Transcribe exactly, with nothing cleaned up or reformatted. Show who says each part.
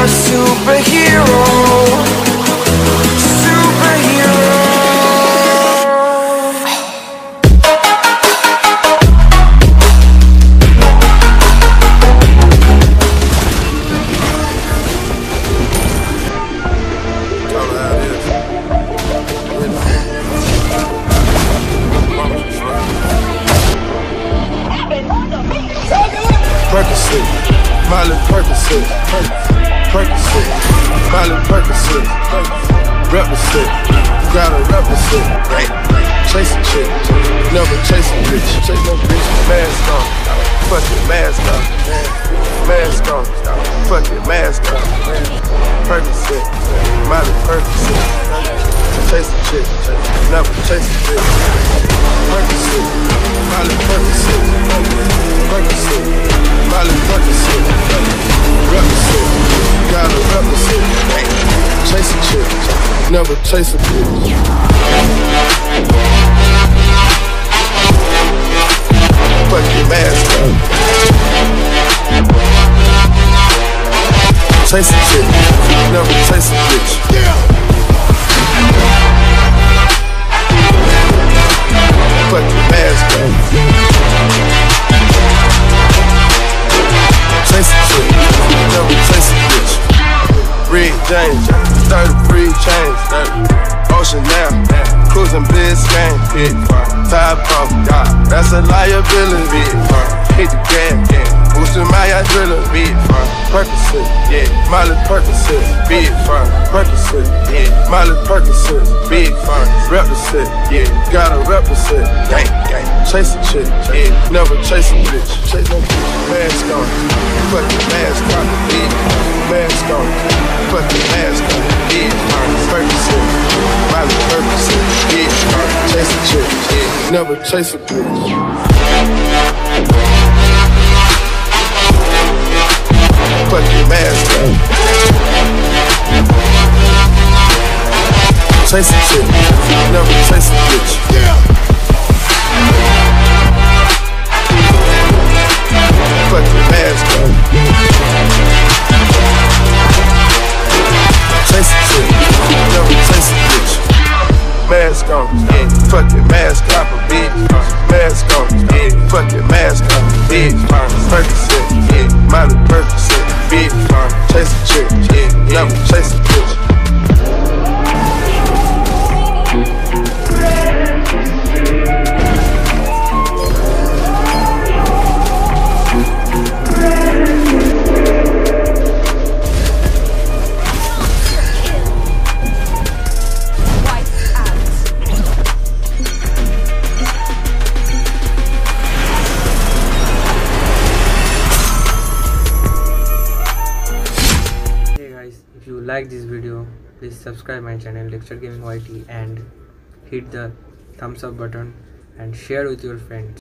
Speaker 1: superhero. Superhero.
Speaker 2: Percocet, Miley Percocet, Percocet, Miley Percocet, represent, gotta represent, chase a chick, never chase a bitch, chase no bitch, mask on, fuck it, mask on, mask on, fuck it, mask on, Percocet, Miley Percocet, chase a chick, never chase a bitch, Percocet, Miley Percocet, Percocet, Miley Percocet, represent, gotta represent, chase a chick, never chase a bitch. Fuck your mask up. Chase a chick, never chase a bitch. Fuck your mask up. Chase a chick, never chase a bitch. Red James, thirty-three chains, Ocean now, cruising Biscayne, hit, top pump, that's a liability, hit the gas, boosting my adrenaline, Percocet, yeah, Miley Percocet, big fun, Percocet, yeah, Miley Percocet, big fun, represent, yeah, gotta represent, gang, gang, chase a chick, yeah, never chase a bitch, chase no bitch, mask on, fuck the mask on, yeah, mask on, fuck the mask on, yeah, Percocet, Miley Percocet, yeah, chase a chick, yeah, never chase a bitch. Fuck your mask up. Chase a chick, never chase a bitch. Yeah. Fuck your mask up. Chase a chick, never chase a bitch. Mask on, yeah. Fuck your mask off a bitch. Mask on, yeah. Fuck your mask off a bitch. Percocet, yeah. Miley Percocet. Big fun, chase a chick, yeah, never chase a bitch.
Speaker 3: If you like this video, please subscribe my channel Dexstar Gaming Y T and hit the thumbs up button and share with your friends.